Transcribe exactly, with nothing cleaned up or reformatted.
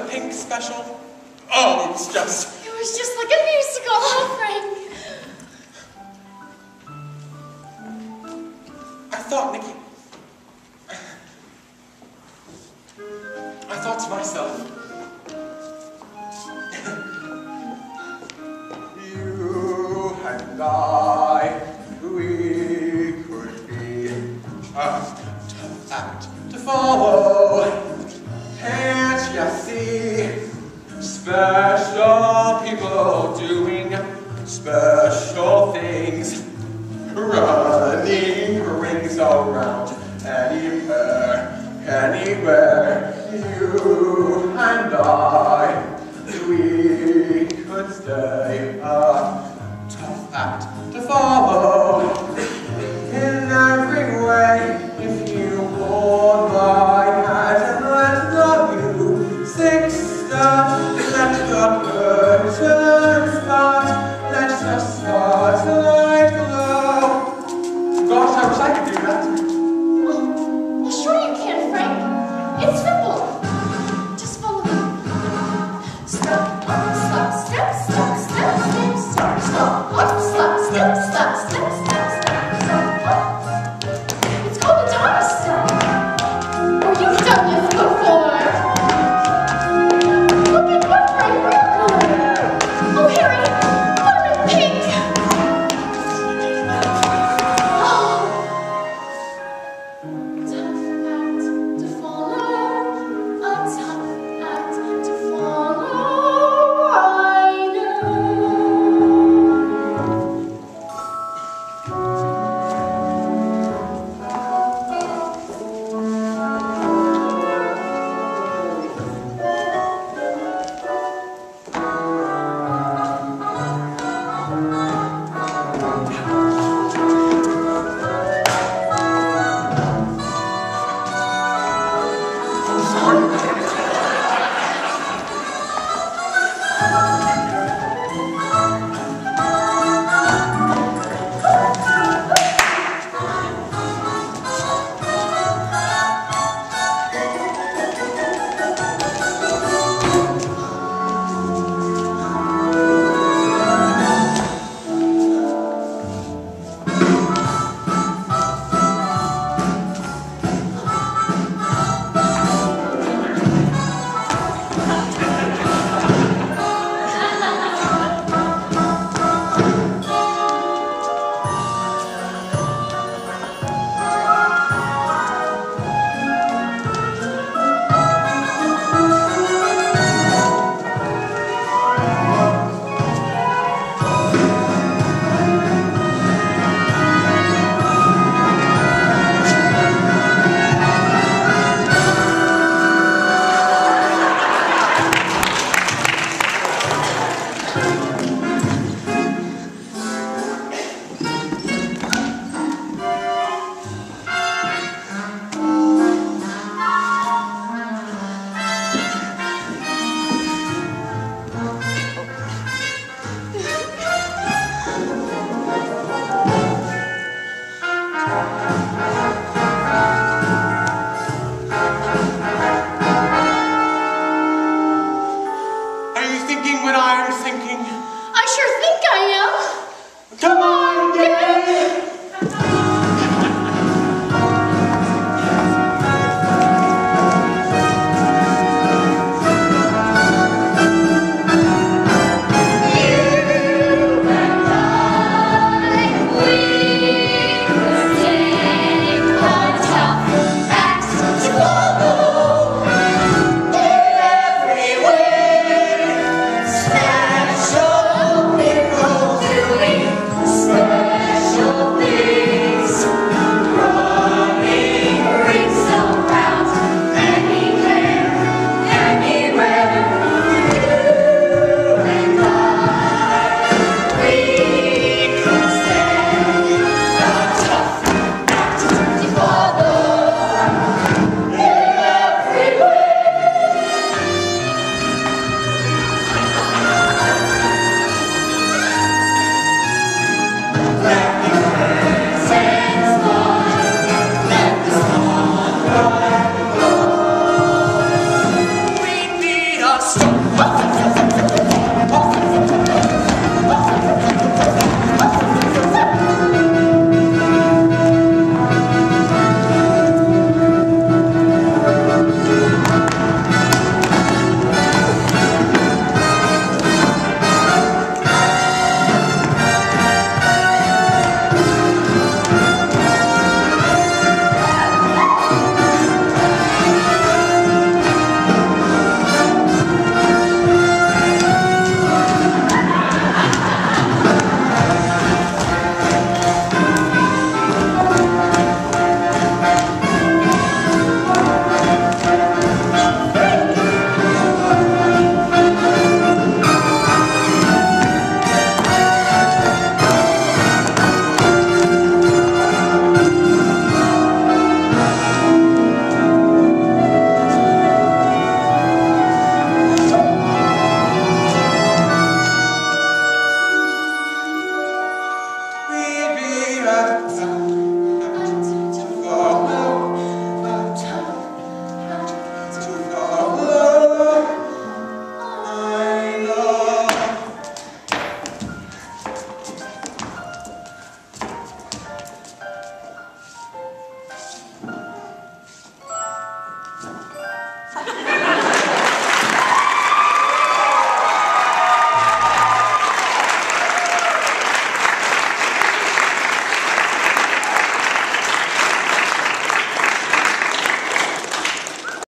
Pink special? Oh, it was just... It was just like a musical, huh, Frank? I thought, Niki... I thought to myself... You and I, we could be a tough act to follow. Can't you see? Special people doing special things, running rings around anywhere, anywhere. You and I, we could stay a tough act to follow in every way. If you hold my hand and let the music start, let the curtains part, let the spotlight glow. Gosh, I wish I could do that. Well, well, sure you can, Frank. It's simple. Just follow the stop.